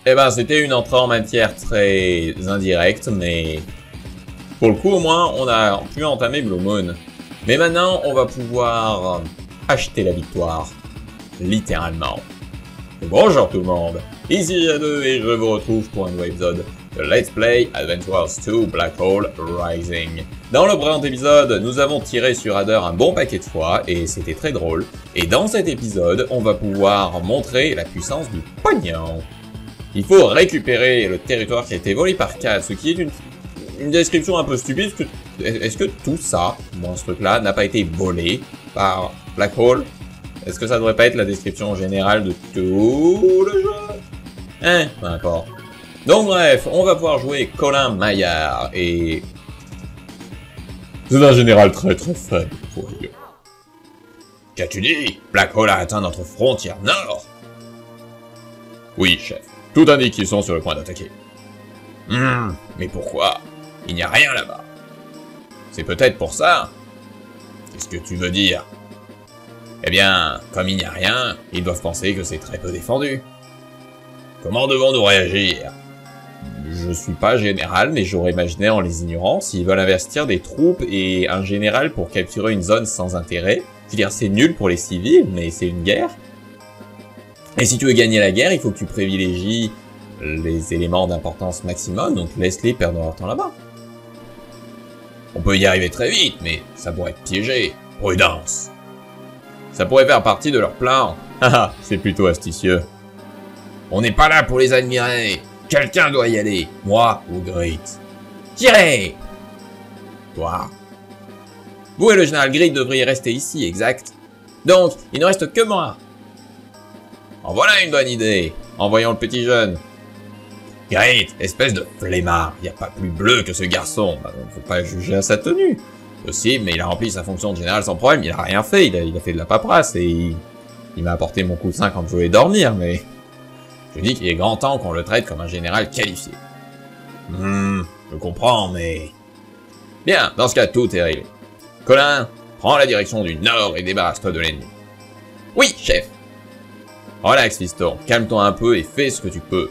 Eh ben, c'était une entrée en matière très indirecte, mais pour le coup, au moins, on a pu entamer Blue Moon. Mais maintenant, on va pouvoir acheter la victoire, littéralement. Bonjour tout le monde, ici J2 et je vous retrouve pour un nouvel épisode de Let's Play Adventures 2 Black Hole Rising. Dans le précédent épisode, nous avons tiré sur Adder un bon paquet de fois et c'était très drôle. Et dans cet épisode, on va pouvoir montrer la puissance du pognon. Il faut récupérer le territoire qui a été volé par Kat, ce qui est une description un peu stupide. Est-ce que tout ça, ce truc-là, n'a pas été volé par Black Hole? Est-ce que ça devrait pas être la description générale de tout le jeu? Peu importe. Donc bref, on va pouvoir jouer Colin Maillard, et... c'est un général très faible, voyons. Qu'as-tu dit? Black Hole a atteint notre frontière nord? Oui, chef. Tout indique qu'ils sont sur le point d'attaquer. Mais pourquoi? Il n'y a rien là-bas. C'est peut-être pour ça? Qu'est-ce que tu veux dire? Eh bien, comme il n'y a rien, ils doivent penser que c'est très peu défendu. Comment devons-nous réagir? Je suis pas général, mais j'aurais imaginé en les ignorant, s'ils veulent investir des troupes et un général pour capturer une zone sans intérêt. Je veux dire, c'est nul pour les civils, mais c'est une guerre. Et si tu veux gagner la guerre, il faut que tu privilégies les éléments d'importance maximum, donc laisse-les perdre leur temps là-bas. On peut y arriver très vite, mais ça pourrait être piégé. Prudence. Ça pourrait faire partie de leur plan. Haha, c'est plutôt astucieux. On n'est pas là pour les admirer. Quelqu'un doit y aller. Moi ou Grit. Tirez! Toi. Vous et le général Grit devriez rester ici, exact. Donc, il ne reste que moi. En voilà une bonne idée. Envoyons le petit jeune. Grit, espèce de flemmard. Il n'y a pas plus bleu que ce garçon. On ne faut pas juger à sa tenue. Possible, mais il a rempli sa fonction de général sans problème. Il a rien fait. Il a fait de la paperasse et il m'a apporté mon coup de 5 quand je voulais dormir, mais... je dis qu'il est grand temps qu'on le traite comme un général qualifié. Je comprends, mais... bien, dans ce cas, tout est réglé. Colin, prends la direction du nord et débarrasse-toi de l'ennemi. Oui, chef. Relax, fiston. Calme-toi un peu et fais ce que tu peux.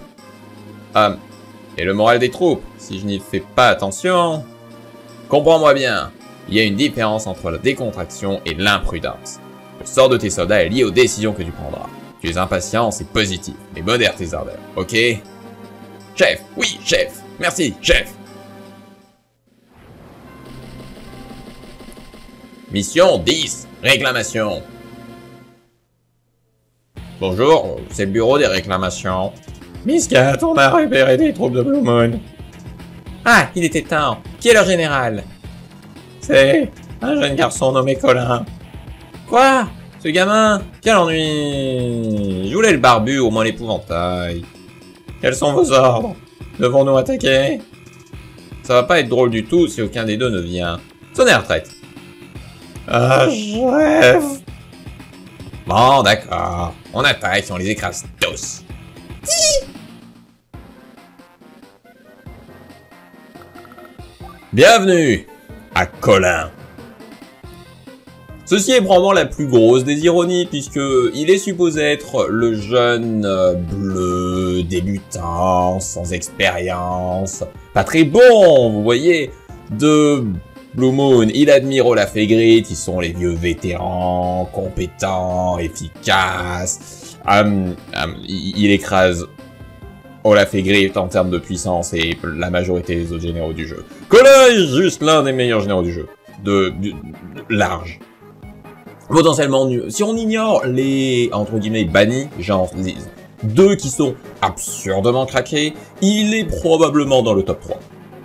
Et le moral des troupes, si je n'y fais pas attention... comprends-moi bien. Il y a une différence entre la décontraction et l'imprudence. Le sort de tes soldats est lié aux décisions que tu prendras. Tu es impatient, c'est positif, mais modère tes ardeurs, ok? Chef, oui, chef, merci, chef. Mission 10, réclamation. Bonjour, c'est le bureau des réclamations. Miss Cat, on a repéré des troupes de Blue Moon. Ah, il était temps. Qui est leur général? C'est un jeune garçon nommé Colin. Quoi? Ce gamin? Quel ennui! Je voulais le barbu, au moins l'épouvantail. Quels sont vos ordres? Devons-nous attaquer? Ça va pas être drôle du tout si aucun des deux ne vient. Sonnez la retraite. Ah, chef! Bon, d'accord. On attaque et on les écrase tous. Bienvenue à Colin. Ceci est probablement la plus grosse des ironies, puisque il est supposé être le jeune bleu, débutant, sans expérience, pas très bon, vous voyez, de Blue Moon. Il admire Olaf et Grit, ils sont les vieux vétérans, compétents, efficaces. Il écrase Olaf et Grit en termes de puissance et la majorité des autres généraux du jeu. Colin est juste l'un des meilleurs généraux du jeu, de large. Potentiellement nul. Si on ignore les, entre guillemets, bannis, genre les deux qui sont absurdement craqués, il est probablement dans le top 3.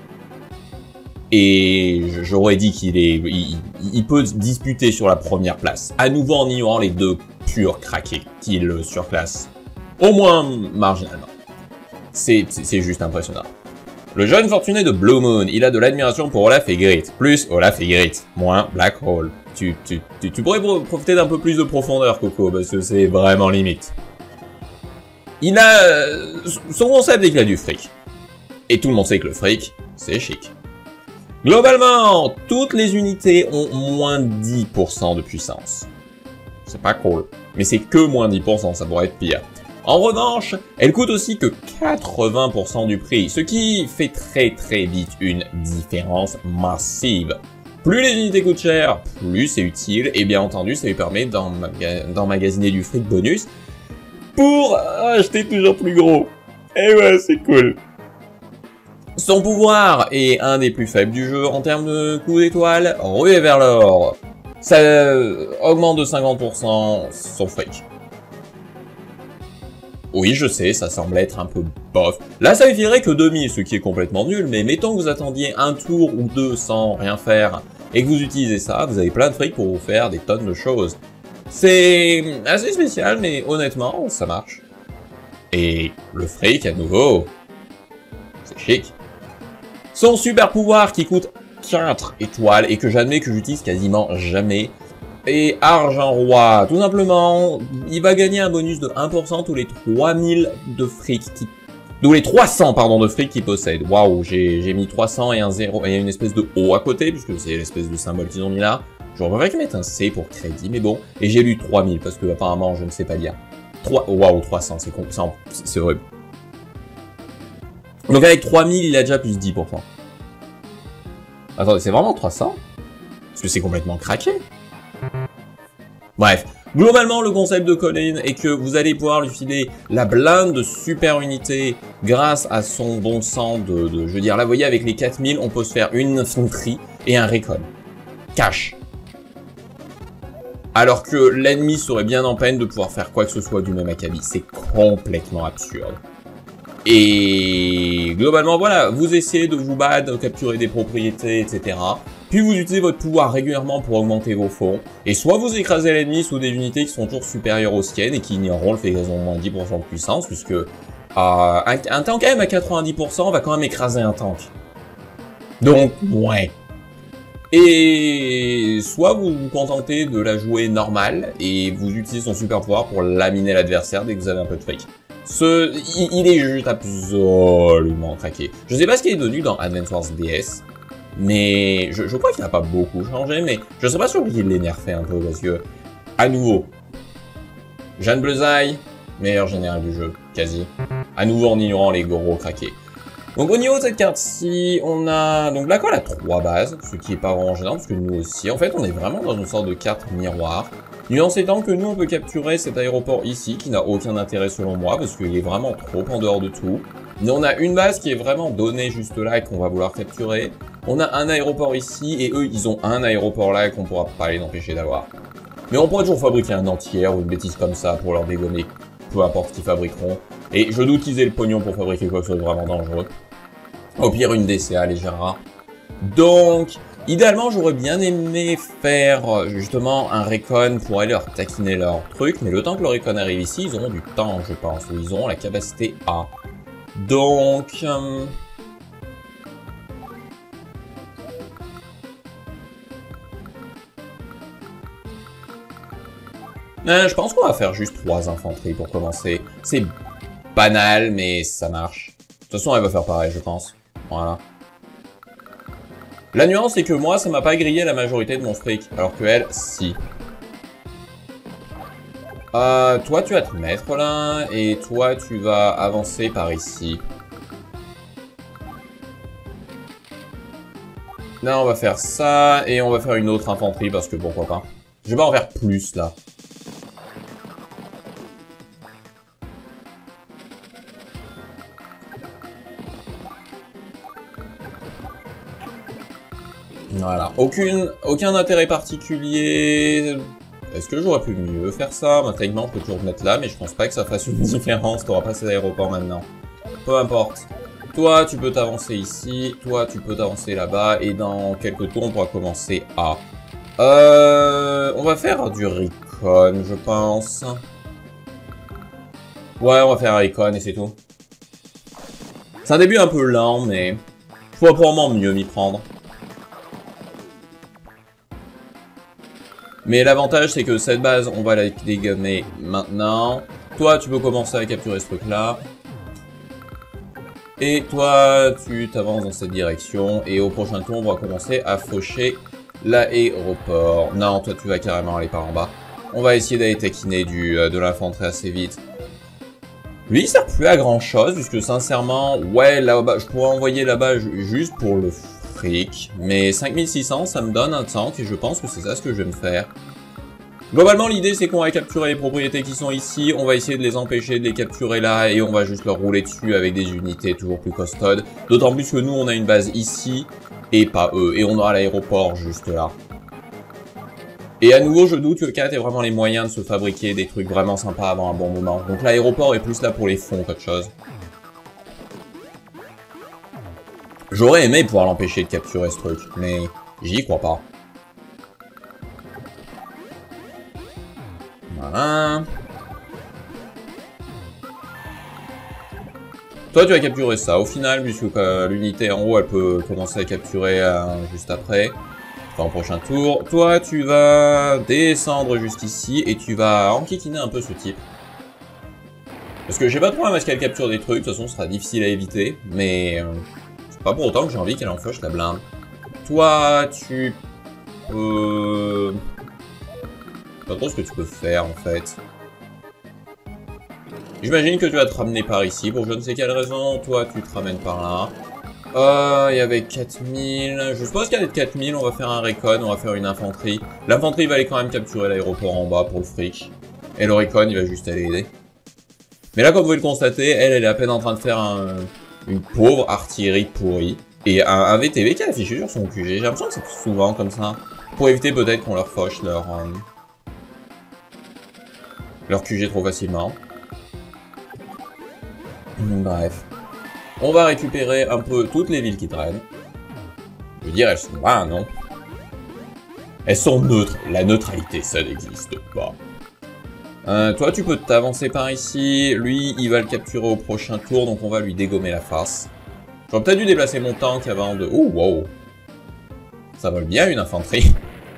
Et j'aurais dit qu'il est, il peut disputer sur la première place. À nouveau en ignorant les deux purs craqués qui le surclassent. Au moins marginalement. C'est juste impressionnant. Le jeune fortuné de Blue Moon, il a de l'admiration pour Olaf et Grit. Plus Olaf et Grit, moins Black Hole. Tu pourrais profiter d'un peu plus de profondeur, Coco, parce que c'est vraiment limite. Il a... son concept est qu'il a du fric. Et tout le monde sait que le fric, c'est chic. Globalement, toutes les unités ont moins de 10% de puissance. C'est pas cool. Mais c'est que moins 10%, ça pourrait être pire. En revanche, elle coûte aussi que 80% du prix, ce qui fait très vite une différence massive. Plus les unités coûtent cher, plus c'est utile, et bien entendu, ça lui permet d'emmagasiner du fric bonus pour acheter toujours plus gros. Et ouais, c'est cool. Son pouvoir est un des plus faibles du jeu en termes de coups d'étoile, ruée vers l'or. Ça augmente de 50% son fric. Oui, je sais, ça semble être un peu bof. Là, ça suffirait que 2000, ce qui est complètement nul, mais mettons que vous attendiez un tour ou deux sans rien faire, et que vous utilisez ça, vous avez plein de fric pour vous faire des tonnes de choses. C'est assez spécial, mais honnêtement, ça marche. Et le fric, à nouveau, c'est chic. Son super pouvoir qui coûte 4 étoiles et que j'admets que j'utilise quasiment jamais. Et Argent Roi, tout simplement, il va gagner un bonus de 1% tous les 3000 de fric tous les 300 pardon de fric qu'il possède. Waouh, j'ai mis 300 et un 0 et une espèce de O à côté puisque c'est l'espèce de symbole qu'ils ont mis là. J'aurais préféré qu'ils mettent un C pour crédit, mais bon. Et j'ai lu 3000 parce que apparemment je ne sais pas lire. Waouh, 300, c'est horrible. Donc avec 3000, il a déjà plus 10%. Attendez, c'est vraiment 300? Parce que c'est complètement craqué. Bref, globalement, le concept de Colin est que vous allez pouvoir lui filer la blinde de super unité grâce à son bon sens je veux dire, là, vous voyez, avec les 4000, on peut se faire une infanterie et un recon. Cash. Alors que l'ennemi serait bien en peine de pouvoir faire quoi que ce soit du même acabit. C'est complètement absurde. Et globalement, voilà, vous essayez de vous battre, de capturer des propriétés, etc. Puis vous utilisez votre pouvoir régulièrement pour augmenter vos fonds. Et soit vous écrasez l'ennemi sous des unités qui sont toujours supérieures aux siennes et qui ignoreront le fait qu'elles ont moins 10% de puissance, puisque un tank quand même à 90% va quand même écraser un tank. Donc, ouais. Et soit vous vous contentez de la jouer normale et vous utilisez son super pouvoir pour laminer l'adversaire dès que vous avez un peu de fric. Il est juste absolument craqué. Je sais pas ce qu'il est devenu dans Advance Wars DS, mais je crois qu'il n'a pas beaucoup changé, mais je serais pas sûr qu'il l'ait nerfé un peu parce que, à nouveau, Jeanne Bleuzaï, meilleur général du jeu, quasi. À nouveau en ignorant les gros craqués. Donc au niveau de cette carte-ci, on a donc la colle à 3 bases, ce qui est pas vraiment gênant parce que nous aussi, en fait, on est vraiment dans une sorte de carte miroir. Nuance étant que nous, on peut capturer cet aéroport ici, qui n'a aucun intérêt selon moi, parce qu'il est vraiment trop en dehors de tout. Mais on a une base qui est vraiment donnée juste là et qu'on va vouloir capturer. On a un aéroport ici, et eux, ils ont un aéroport là et qu'on pourra pas les empêcher d'avoir. Mais on pourrait toujours fabriquer un entier ou une bêtise comme ça pour leur dégommer, peu importe ce qu'ils fabriqueront. Et je doute qu'ils aient le pognon pour fabriquer quoi que ce soit de vraiment dangereux. Au pire, une DCA légère. Donc, idéalement, j'aurais bien aimé faire justement un recon pour aller leur taquiner leur truc, mais le temps que le recon arrive ici, ils auront du temps, je pense, ou ils auront la capacité A. Donc... je pense qu'on va faire juste 3 infanteries pour commencer. C'est banal, mais ça marche. De toute façon, elle va faire pareil, je pense. Voilà. La nuance, c'est que moi, ça m'a pas grillé la majorité de mon fric, alors que elle, si. Toi, tu vas te mettre là, et toi, tu vas avancer par ici. Là, on va faire ça, et on va faire une autre infanterie, parce que pourquoi pas. Je vais pas en faire plus, là. Voilà, aucun intérêt particulier. Est-ce que j'aurais pu mieux faire ça? Techniquement, on peut toujours mettre là, mais je pense pas que ça fasse une différence. T'auras pas ces aéroports maintenant. Peu importe. Toi, tu peux t'avancer ici. Toi, tu peux t'avancer là-bas. Et dans quelques tours, on pourra commencer à... on va faire du recon, je pense. Ouais, on va faire un recon et c'est tout. C'est un début un peu lent, mais... faut probablement mieux m'y prendre. Mais l'avantage, c'est que cette base, on va la dégommer maintenant. Toi, tu peux commencer à capturer ce truc-là. Et toi, tu t'avances dans cette direction. Et au prochain tour, on va commencer à faucher l'aéroport. Non, toi, tu vas carrément aller par en bas. On va essayer d'aller taquiner de l'infanterie assez vite. Lui, il sert plus à grand chose, puisque sincèrement, ouais, là-bas, je pourrais envoyer là-bas juste pour le fric. Mais 5600, ça me donne un tank, et je pense que c'est ça ce que je vais me faire. Globalement, l'idée, c'est qu'on va capturer les propriétés qui sont ici, on va essayer de les empêcher de les capturer là, et on va juste leur rouler dessus avec des unités toujours plus costaudes. D'autant plus que nous, on a une base ici, et pas eux, et on aura l'aéroport juste là. Et à nouveau, je doute que 4 ait vraiment les moyens de se fabriquer des trucs vraiment sympas avant un bon moment. Donc l'aéroport est plus là pour les fonds qu'autre chose. J'aurais aimé pouvoir l'empêcher de capturer ce truc, mais j'y crois pas. Voilà. Toi, tu vas capturer ça au final, puisque l'unité en haut, elle peut commencer à capturer juste après. Enfin, au prochain tour. Toi, tu vas descendre juste ici, et tu vas enquiquiner un peu ce type. Parce que j'ai pas de problème à ce qu'elle capture des trucs, de toute façon, ce sera difficile à éviter, mais c'est pas pour autant que j'ai envie qu'elle enfoche la blinde. Toi, tu peux... pas trop ce que tu peux faire, en fait. J'imagine que tu vas te ramener par ici, pour je ne sais quelle raison. Toi, tu te ramènes par là. Il y avait 4000. Je suppose qu'avec 4000, on va faire un recon, on va faire une infanterie. L'infanterie va aller quand même capturer l'aéroport en bas pour le fric. Et le recon, il va juste aller aider. Mais là, comme vous pouvez le constater, elle est à peine en train de faire une pauvre artillerie pourrie. Et un VTV qui est affiché sur son QG. J'ai l'impression que c'est souvent comme ça. Pour éviter peut-être qu'on leur fauche leur QG trop facilement. Bref. On va récupérer un peu toutes les villes qui traînent. Je veux dire, elles sont là, non? Elles sont neutres. La neutralité, ça n'existe pas. Toi, tu peux t'avancer par ici. Lui, il va le capturer au prochain tour, donc on va lui dégommer la face. J'aurais peut-être dû déplacer mon tank avant de... Oh, wow. Ça vole bien, une infanterie.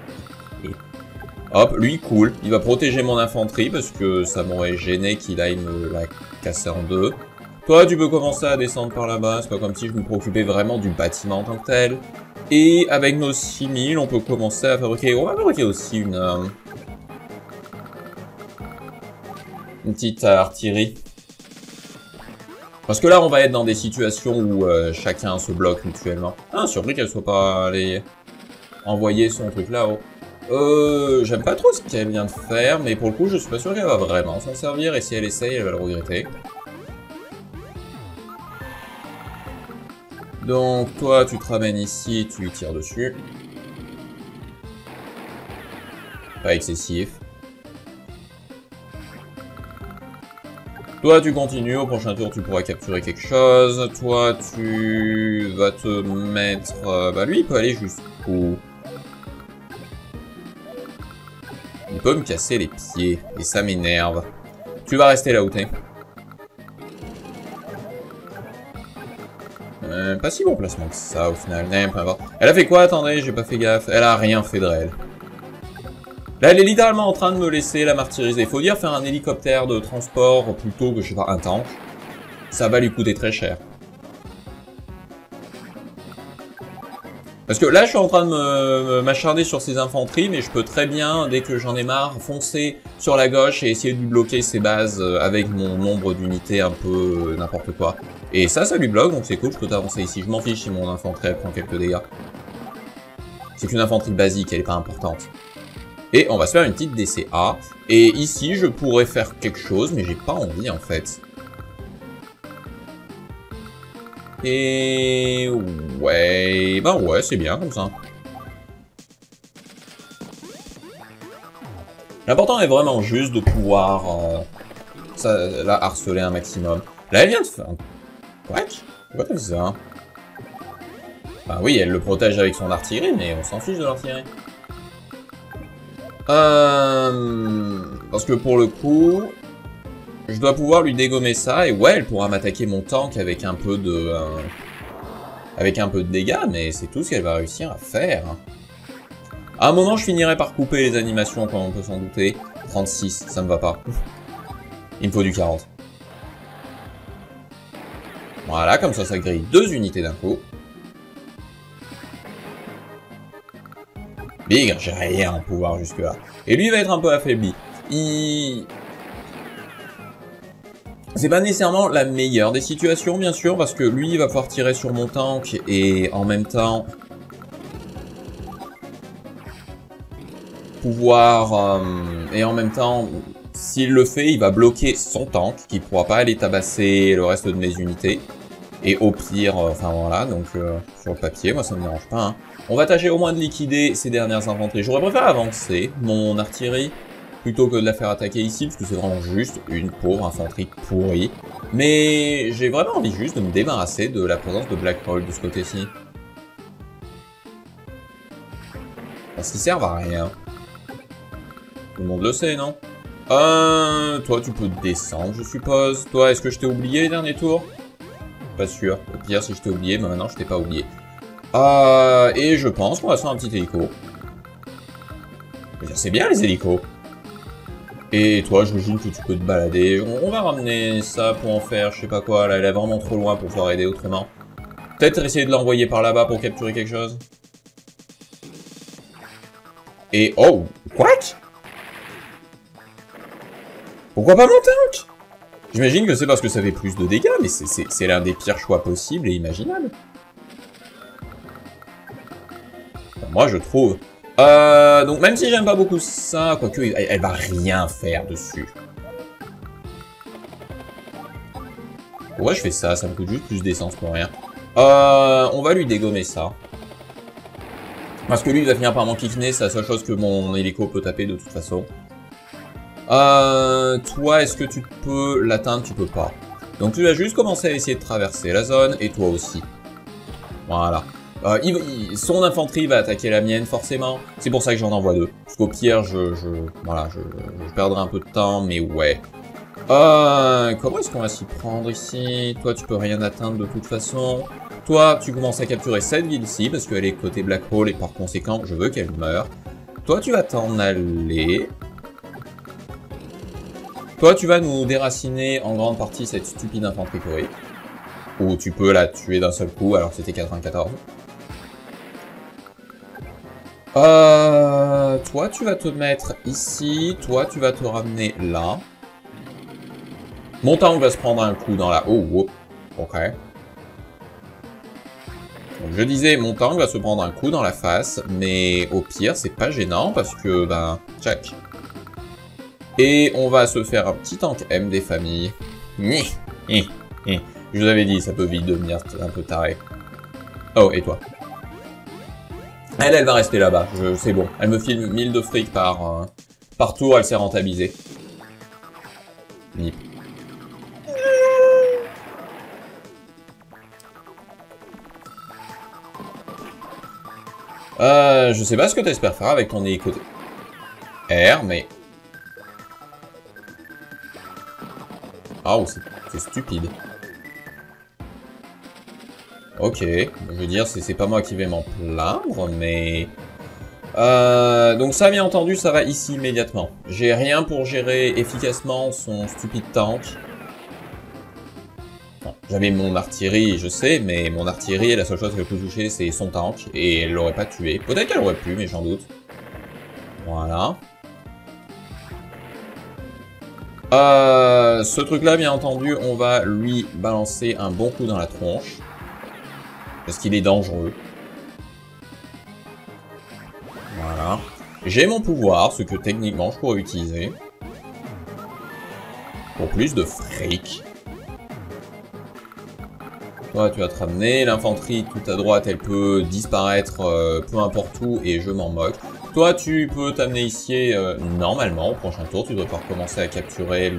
Hop, lui, cool. Il va protéger mon infanterie, parce que ça m'aurait gêné qu'il aille me la casser en deux. Toi, tu peux commencer à descendre par là-bas, c'est pas comme si je me préoccupais vraiment du bâtiment en tant que tel. Et avec nos 6000, on peut commencer à fabriquer... On va fabriquer aussi une petite artillerie. Parce que là, on va être dans des situations où chacun se bloque mutuellement. Ah, surpris qu'elle soit pas allée envoyer son truc là-haut. J'aime pas trop ce qu'elle vient de faire, mais pour le coup, je suis pas sûr qu'elle va vraiment s'en servir, et si elle essaye, elle va le regretter. Donc, toi, tu te ramènes ici, tu lui tires dessus. Pas excessif. Toi, tu continues, au prochain tour, tu pourras capturer quelque chose. Toi, tu vas te mettre... bah, lui, il peut aller jusqu'où? Il peut me casser les pieds, et ça m'énerve. Tu vas rester là où t'es. Pas si bon placement que ça, au final. Peu importe. Elle a fait quoi? Attendez, j'ai pas fait gaffe. Elle a rien fait de réel. Là, elle est littéralement en train de me laisser la martyriser. Faut dire, faire un hélicoptère de transport plutôt que, je sais pas, un tank, ça va lui coûter très cher. Parce que là, je suis en train de m'acharner sur ses infanteries, mais je peux très bien, dès que j'en ai marre, foncer sur la gauche et essayer de lui bloquer ses bases avec mon nombre d'unités un peu n'importe quoi. Et ça lui bloque, donc c'est cool, je peux t'avancer ici. Je m'en fiche si mon infanterie elle prend quelques dégâts. C'est qu'une infanterie basique, elle est pas importante. Et on va se faire une petite DCA. Et ici, je pourrais faire quelque chose, mais j'ai pas envie en fait. Et... ouais... ben ouais, c'est bien comme ça. L'important est vraiment juste de pouvoir... là, harceler un maximum. Là, elle vient de faire... What? Pourquoi t'as fait ça? Bah oui, elle le protège avec son artillerie, mais on s'en fiche de l'artillerie. Parce que pour le coup... je dois pouvoir lui dégommer ça, et ouais, elle pourra m'attaquer mon tank avec un peu de... dégâts, mais c'est tout ce qu'elle va réussir à faire. À un moment, je finirai par couper les animations, comme on peut s'en douter. 36, ça me va pas. Il me faut du 40. Voilà, comme ça grille 2 unités d'un coup. Big, j'ai rien en pouvoir jusque-là. Et lui, il va être un peu affaibli. C'est pas nécessairement la meilleure des situations, bien sûr, parce que lui, il va pouvoir tirer sur mon tank et en même temps s'il le fait, il va bloquer son tank, qui pourra pas aller tabasser le reste de mes unités. Et au pire, enfin voilà, donc sur le papier, moi ça me dérange pas. Hein. On va tâcher au moins de liquider ces dernières infanteries. J'aurais préféré avancer mon artillerie, plutôt que de la faire attaquer ici, parce que c'est vraiment juste une pauvre infanterie pourrie. Mais j'ai vraiment envie juste de me débarrasser de la présence de Black Hole de ce côté-ci. Parce qu'ils servent à rien. Tout le monde le sait, non? Toi tu peux descendre, je suppose. Toi, est-ce que je t'ai oublié les derniers tours? Pas sûr. Au pire, si je t'ai oublié, mais maintenant je t'ai pas oublié. Et je pense qu'on va se faire un petit hélico. C'est bien les hélicos. Et toi, j'imagine que tu peux te balader. On va ramener ça pour en faire, je sais pas quoi. Là, elle est vraiment trop loin pour pouvoir aider autrement. Peut-être essayer de l'envoyer par là-bas pour capturer quelque chose. Et... Oh! Quoi? Pourquoi pas mon tank? J'imagine que c'est parce que ça fait plus de dégâts, mais c'est l'un des pires choix possibles et imaginables. Enfin, moi, je trouve. Donc même si j'aime pas beaucoup ça, quoique elle va rien faire dessus. Pourquoi je fais ça? Ça me coûte juste plus d'essence pour rien. On va lui dégommer ça. Parce que lui, il va finir par m'enquiquiner, c'est la seule chose que mon hélico peut taper de toute façon. Toi, est-ce que tu peux l'atteindre? Tu peux pas. Donc tu vas juste commencer à essayer de traverser la zone, et toi aussi. Voilà. Son infanterie va attaquer la mienne, forcément. C'est pour ça que j'en envoie deux. Parce qu'au pire, je perdrai un peu de temps, mais ouais. Comment est-ce qu'on va s'y prendre ici? Toi, tu peux rien atteindre de toute façon. Toi, tu commences à capturer cette ville-ci, parce qu'elle est côté Black Hole, et par conséquent, je veux qu'elle meure. Toi, tu vas t'en aller. Toi, tu vas nous déraciner en grande partie cette stupide infanterie pourrie. Ou tu peux la tuer d'un seul coup, alors c'était 94. Toi, tu vas te mettre ici. Toi, tu vas te ramener là. Mon tank va se prendre un coup dans la... Oh, oh. Ok. Donc, je disais, mon tank va se prendre un coup dans la face, mais au pire, c'est pas gênant parce que, ben, check. Et on va se faire un petit tank M des familles. Je vous avais dit, ça peut vite devenir un peu taré. Oh, et toi? Elle va rester là-bas, c'est bon. Elle me file 1000 de fric par tour, elle s'est rentabilisée. Nip. Je sais pas ce que t'espères faire avec ton hélico R, mais... Oh, c'est stupide. Ok, je veux dire, c'est pas moi qui vais m'en plaindre, mais... donc ça, bien entendu, ça va ici immédiatement. J'ai rien pour gérer efficacement son stupide tank. Bon, j'avais mon artillerie, je sais, mais mon artillerie, la seule chose qu'elle peut toucher, c'est son tank, et elle l'aurait pas tué. Peut-être qu'elle aurait pu, mais j'en doute. Voilà. Ce truc-là, bien entendu, on va lui balancer un bon coup dans la tronche. Parce qu'il est dangereux. Voilà. J'ai mon pouvoir, ce que techniquement je pourrais utiliser. Pour plus de fric. Toi, tu vas te ramener. L'infanterie tout à droite, elle peut disparaître peu importe où et je m'en moque. Toi, tu peux t'amener ici normalement. Au prochain tour, tu devrais pouvoir commencer à capturer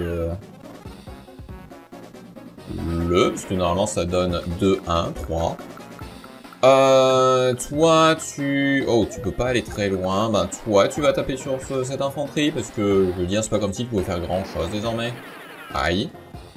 parce que normalement, ça donne 2, 1, 3. Toi, oh, tu peux pas aller très loin. Ben, toi, tu vas taper sur cette infanterie, parce que, je veux dire, c'est pas comme si tu pouvais faire grand-chose, désormais. Aïe.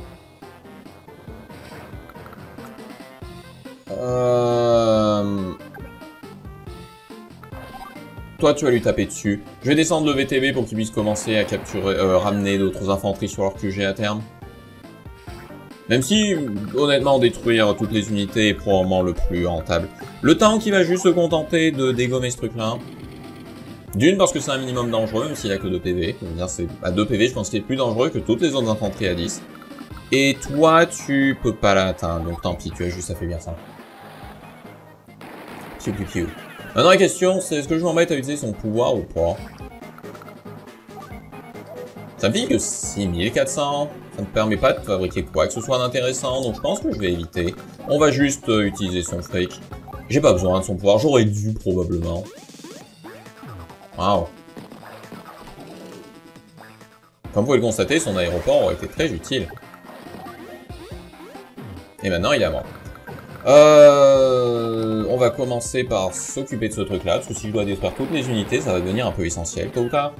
Toi, tu vas lui taper dessus. Je vais descendre le VTB pour qu'il puisse commencer à capturer, ramener d'autres infanteries sur leur QG à terme. Même si, honnêtement, détruire toutes les unités est probablement le plus rentable. Le tank, il va juste se contenter de dégommer ce truc-là. D'une, parce que c'est un minimum dangereux, même s'il a que 2 PV. À 2 PV, je pense qu'il est plus dangereux que toutes les autres infanteries à 10. Et toi, tu peux pas l'atteindre, donc tant pis, tu as juste affaiblir ça. Piu piu piu. Maintenant la question, c'est est-ce que je m'embête à utiliser son pouvoir ou pas? Ça me dit que 6400, ça ne permet pas de fabriquer quoi que ce soit d'intéressant, donc je pense que je vais éviter. On va juste utiliser son fric. J'ai pas besoin de son pouvoir, j'aurais dû probablement. Waouh. Comme vous pouvez le constater, son aéroport aurait été très utile. Et maintenant, il est à mort. On va commencer par s'occuper de ce truc-là, parce que si je dois détruire toutes les unités, ça va devenir un peu essentiel, tôt ou tard.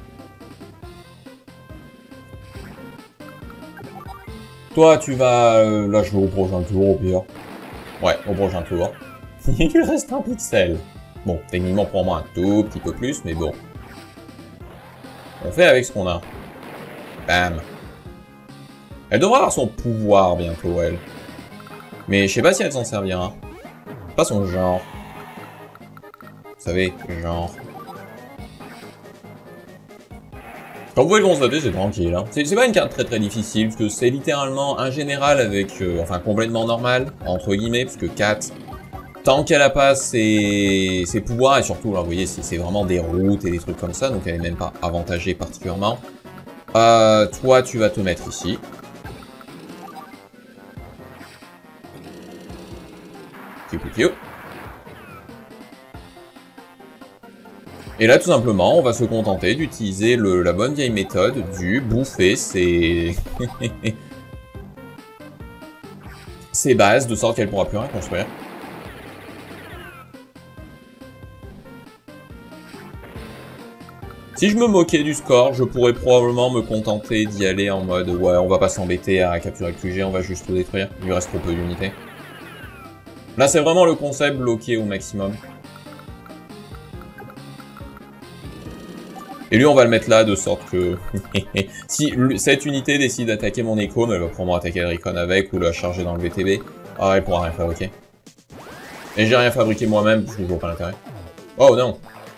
Toi, tu vas... là, je vais au prochain tour, au pire. Ouais, au prochain tour. Il reste un pixel. Bon, techniquement, pour moi, un tout petit peu plus, mais bon. On fait avec ce qu'on a. Bam. Elle devra avoir son pouvoir bientôt, elle. Mais je sais pas si elle s'en servira. Pas son genre. Vous savez, genre. Comme vous pouvez le constater, c'est tranquille. Hein. C'est pas une carte très difficile, parce que c'est littéralement un général avec... enfin, complètement normal, entre guillemets, parce que 4... Tant qu'elle a pas ses pouvoirs, et surtout, là, vous voyez, c'est vraiment des routes et des trucs comme ça, donc elle est même pas avantagée particulièrement. Toi, tu vas te mettre ici. Piu piu piu. Et là, tout simplement, on va se contenter d'utiliser la bonne vieille méthode du bouffer ses... ses bases, de sorte qu'elle pourra plus rien construire. Si je me moquais du score, je pourrais probablement me contenter d'y aller en mode « Ouais, on va pas s'embêter à capturer le QG, on va juste tout détruire. Il lui reste trop peu d'unités. » Là, c'est vraiment le concept bloqué au maximum. Et lui, on va le mettre là, de sorte que... si cette unité décide d'attaquer mon écho, elle va probablement attaquer le Recon avec, ou la charger dans le VTB. Ah, elle pourra rien fabriquer. Et j'ai rien fabriqué moi-même, parce que je vois pas l'intérêt. Oh non!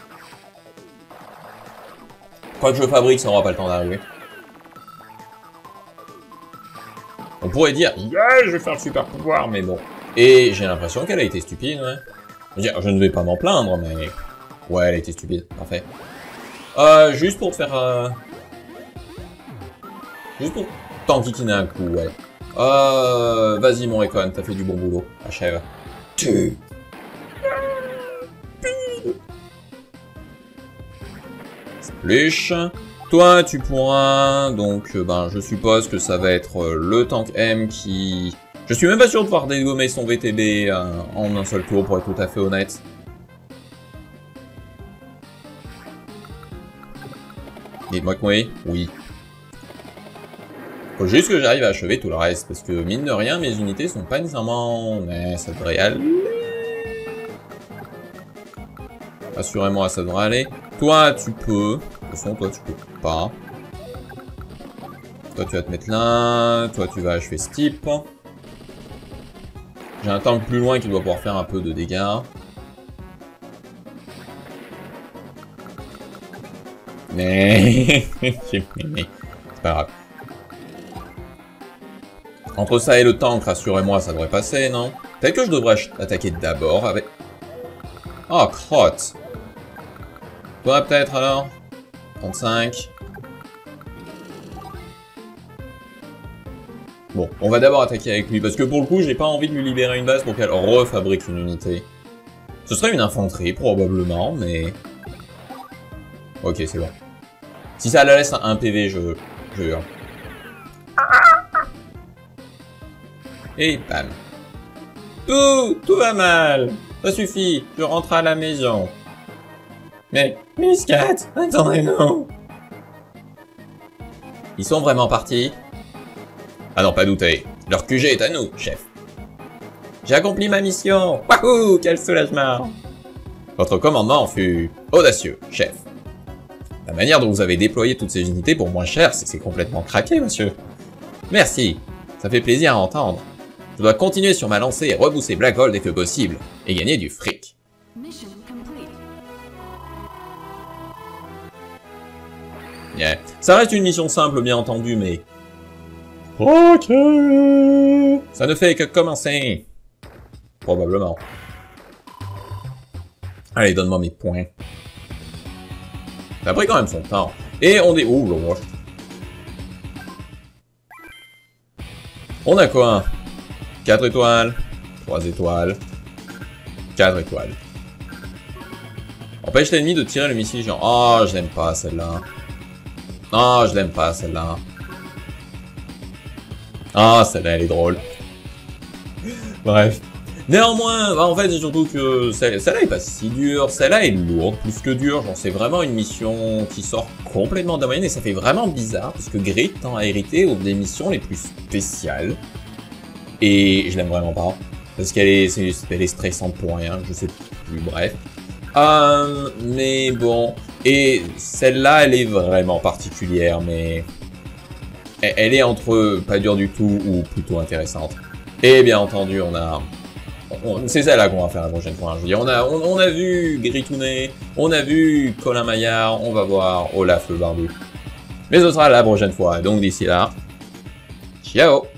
Quoi que je fabrique, ça n'aura pas le temps d'arriver. On pourrait dire, yeah, je vais faire le super pouvoir, mais bon. Et j'ai l'impression qu'elle a été stupide, ouais. Je ne vais pas m'en plaindre, mais... Ouais, elle a été stupide, parfait. Juste pour te faire... Juste pour t'enquiquiner un coup, ouais. Vas-y, mon Recon, t'as fait du bon boulot. Achève. Tu... Splish. Toi, tu pourras... Donc, ben, je suppose que ça va être le tank M qui... Je suis même pas sûr de pouvoir dégommer son VTB en un seul tour, pour être tout à fait honnête. Dites-moi que oui. Oui. Faut juste que j'arrive à achever tout le reste, parce que mine de rien, mes unités sont pas nécessairement... Mais ça devrait aller. Assurément, ça devrait aller. Toi, tu peux. De toute façon, toi, tu peux pas. Toi, tu vas te mettre là. Toi, tu vas achever ce type. J'ai un tank plus loin qui doit pouvoir faire un peu de dégâts. Mais... c'est pas grave. Entre ça et le tank, rassurez-moi, ça devrait passer, non? Peut-être que je devrais attaquer d'abord avec... Oh, crotte. Toi, peut-être, alors 35. Bon, on va d'abord attaquer avec lui, parce que pour le coup, j'ai pas envie de lui libérer une base pour qu'elle refabrique une unité. Ce serait une infanterie, probablement, mais... Ok, c'est bon. Si ça la laisse à 1 PV, je hurle. Et bam. Tout va mal. Ça suffit, je rentre à la maison. Mais, Miss Cat, attendez-nous. Ils sont vraiment partis? Ah non, pas douter. Leur QG est à nous, chef. J'ai accompli ma mission. Wahou, quel soulagement. Votre commandement fut audacieux, chef. La manière dont vous avez déployé toutes ces unités pour moins cher, c'est complètement craqué, monsieur. Merci, ça fait plaisir à entendre. Je dois continuer sur ma lancée et rebousser Black Hole dès que possible, et gagner du fric. Yeah. Ça reste une mission simple, bien entendu, mais... Ok. Ça ne fait que commencer. Probablement. Allez, donne-moi mes points. Ça a pris quand même son temps. Et on est... Ouh, là, on a quoi? 4 étoiles. 3 étoiles. 4 étoiles. Empêche l'ennemi de tirer le missile géant. Oh, je l'aime pas celle-là. Oh, je l'aime pas celle-là. Ah, celle-là, elle est drôle. Bref. Néanmoins, bah en fait, c'est surtout que celle-là est pas si dure. Celle-là est lourde, plus que dure. Genre, c'est vraiment une mission qui sort complètement de la moyenne et ça fait vraiment bizarre parce que Grid tend à hériter aux des missions les plus spéciales. Et je l'aime vraiment pas. Parce qu'elle est stressante pour rien, je sais plus, bref. Mais bon. Et celle-là, elle est vraiment particulière, mais... Elle est entre pas dure du tout ou plutôt intéressante. Et bien entendu, c'est celle-là qu'on va faire la prochaine fois. Je veux dire, on a vu Gritounet, on a vu Colin Maillard, on va voir Olaf le Barbu. Mais ce sera la prochaine fois. Donc d'ici là, ciao!